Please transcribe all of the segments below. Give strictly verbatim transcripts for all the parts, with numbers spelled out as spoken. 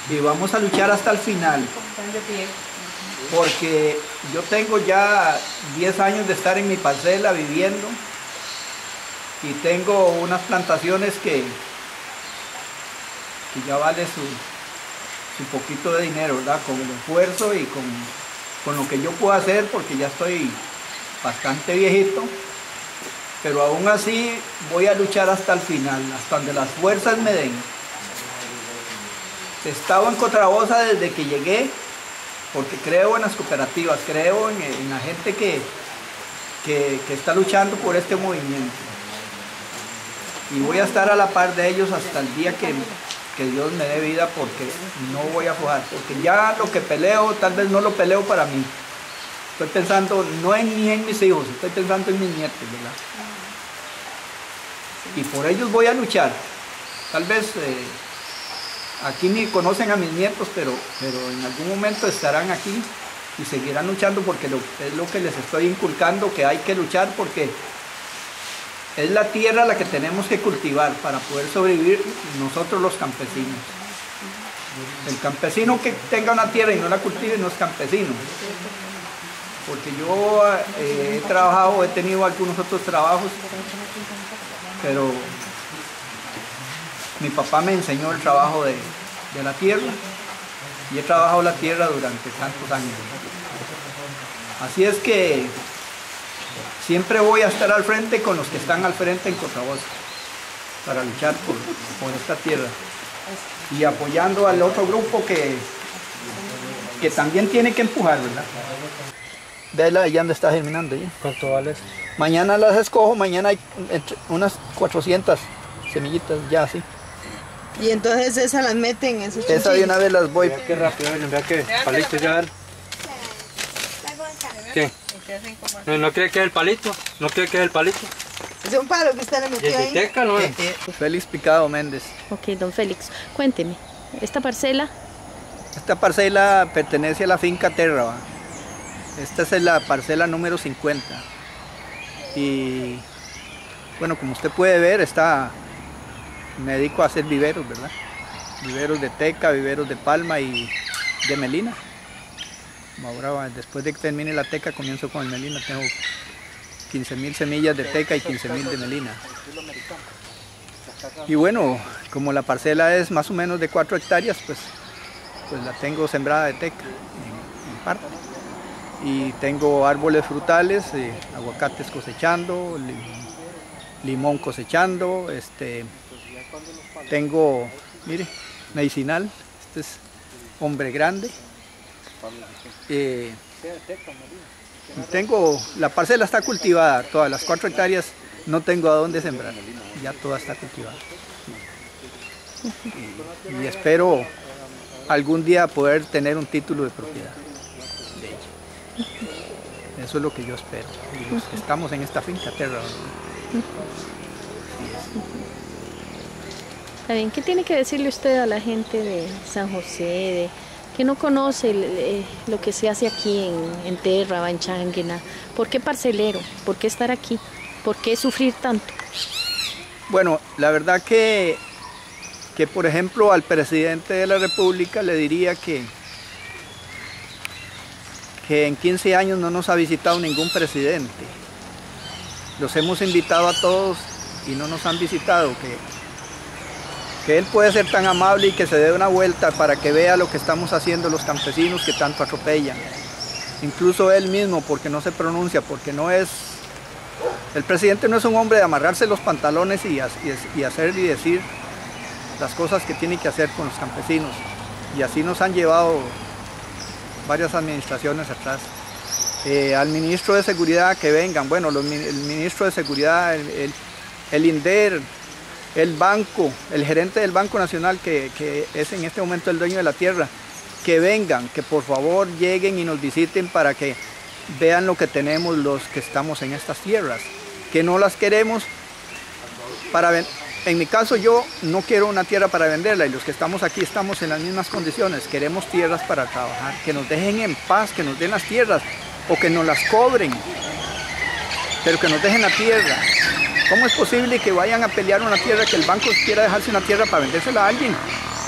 y vamos a luchar hasta el final, porque yo tengo ya diez años de estar en mi parcela viviendo y tengo unas plantaciones que, que ya vale su, su poquito de dinero, ¿verdad? Con el esfuerzo y con, con lo que yo puedo hacer, porque ya estoy bastante viejito, pero aún así voy a luchar hasta el final, hasta donde las fuerzas me den. He estado en Cotrabosa desde que llegué, porque creo en las cooperativas, creo en, en la gente que, que, que está luchando por este movimiento. Y voy a estar a la par de ellos hasta el día que, que Dios me dé vida, porque no voy a aflojar, porque ya lo que peleo, tal vez no lo peleo para mí. Estoy pensando no en, ni en mis hijos, estoy pensando en mis nietos, ¿verdad? Y por ellos voy a luchar. Tal vez eh, aquí ni conocen a mis nietos, pero, pero en algún momento estarán aquí y seguirán luchando, porque lo, es lo que les estoy inculcando, que hay que luchar, porque es la tierra la que tenemos que cultivar para poder sobrevivir nosotros los campesinos. El campesino que tenga una tierra y no la cultive no es campesino. Porque yo eh, he trabajado, he tenido algunos otros trabajos, pero mi papá me enseñó el trabajo de, de la tierra y he trabajado la tierra durante tantos años. Así es que siempre voy a estar al frente con los que están al frente en Cotrabosa para luchar por, por esta tierra y apoyando al otro grupo que, que también tiene que empujar, ¿verdad? Vela, ya anda está germinando. ¿Ya? ¿Cuánto vale? Mañana las escojo, mañana hay entre unas cuatrocientas semillitas ya así. Y entonces esas las meten en esos Esa de una vez las voy. Vea qué rápido, vea que palito ya. ¿Qué? ¿No, ¿No cree que es el palito? ¿No cree que es el palito? Es un palo que usted le metió ahí. Teca, ¿no? Eh, eh, Félix Picado Méndez. Ok, don Félix, cuénteme, ¿esta parcela? Esta parcela pertenece a la finca Terra, ¿va? Esta es la parcela número cincuenta. Y bueno, como usted puede ver, está, me dedico a hacer viveros, ¿verdad? Viveros de teca, viveros de palma y de melina. Ahora, después de que termine la teca, comienzo con el melina. Tengo quince mil semillas de teca y quince mil de melina. Y bueno, como la parcela es más o menos de cuatro hectáreas, pues, pues la tengo sembrada de teca en, en parte. Y tengo árboles frutales, eh, aguacates cosechando, li, limón cosechando, este, tengo, mire, medicinal, este es hombre grande. Eh, tengo, la parcela está cultivada, todas las cuatro hectáreas no tengo a dónde sembrar, ya toda está cultivada. Y, y espero algún día poder tener un título de propiedad de ella. Eso es lo que yo espero. Y los que estamos en esta finca Terra. Está bien, ¿qué tiene que decirle usted a la gente de San José, de, que no conoce el, eh, lo que se hace aquí en, en Terra, en Changuina? ¿Por qué parcelero? ¿Por qué estar aquí? ¿Por qué sufrir tanto? Bueno, la verdad que, que por ejemplo al presidente de la República le diría que que en quince años no nos ha visitado ningún presidente. Los hemos invitado a todos y no nos han visitado, que, que él puede ser tan amable y que se dé una vuelta para que vea lo que estamos haciendo los campesinos que tanto atropellan. Incluso él mismo, porque no se pronuncia, porque no es... El presidente no es un hombre de amarrarse los pantalones y, y, y hacer y decir las cosas que tiene que hacer con los campesinos. Y así nos han llevado varias administraciones atrás. Eh, al ministro de Seguridad que vengan, bueno, los, el ministro de Seguridad, el, el, el INDER, el banco, el gerente del Banco Nacional, que, que es en este momento el dueño de la tierra, que vengan, que por favor lleguen y nos visiten para que vean lo que tenemos los que estamos en estas tierras, que no las queremos para vender. En mi caso yo no quiero una tierra para venderla y los que estamos aquí estamos en las mismas condiciones, queremos tierras para trabajar, que nos dejen en paz, que nos den las tierras o que nos las cobren, pero que nos dejen la tierra. ¿Cómo es posible que vayan a pelear una tierra, que el banco quiera dejarse una tierra para vendérsela a alguien?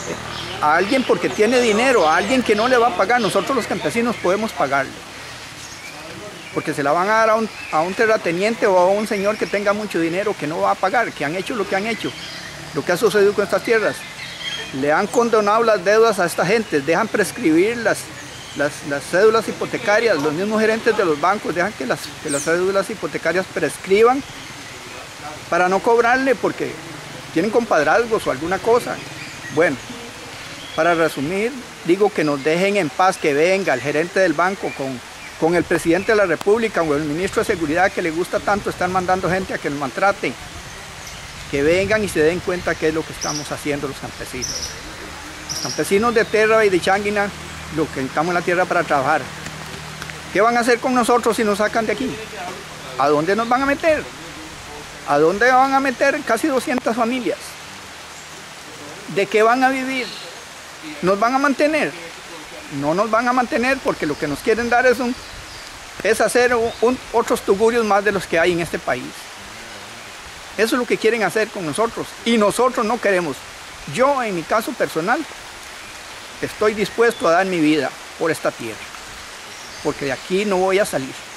a alguien porque tiene dinero, a alguien que no le va a pagar. Nosotros los campesinos podemos pagarle, porque se la van a dar a un, a un terrateniente o a un señor que tenga mucho dinero que no va a pagar, que han hecho lo que han hecho, lo que ha sucedido con estas tierras. Le han condonado las deudas a esta gente, dejan prescribir las, las, las cédulas hipotecarias, los mismos gerentes de los bancos dejan que las, que las cédulas hipotecarias prescriban para no cobrarle porque tienen compadrazgos o alguna cosa. Bueno, para resumir, digo que nos dejen en paz, que venga el gerente del banco con, con el presidente de la República o el ministro de Seguridad que le gusta tanto estar mandando gente a que nos maltraten. Que vengan y se den cuenta qué es lo que estamos haciendo los campesinos. Los campesinos de Terra y de Changuina, lo que estamos en la tierra para trabajar. ¿Qué van a hacer con nosotros si nos sacan de aquí? ¿A dónde nos van a meter? ¿A dónde van a meter casi doscientas familias? ¿De qué van a vivir? ¿Nos van a mantener? No nos van a mantener porque lo que nos quieren dar es, un, es hacer un, un, otros tugurios más de los que hay en este país. Eso es lo que quieren hacer con nosotros y nosotros no queremos. Yo, en mi caso personal, estoy dispuesto a dar mi vida por esta tierra, porque de aquí no voy a salir.